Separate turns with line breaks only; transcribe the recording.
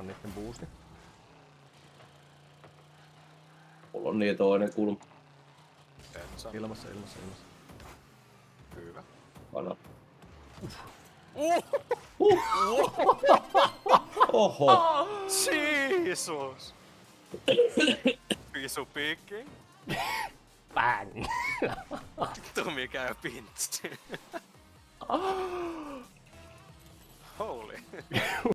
on niitten boosti.
Mulla on niin toinen kulma.
Ilmassa.
Hyvä.
Anna.
Oho! Jesus! Pisu picking.
Bang!
Vittu mikä pintsi. Holy.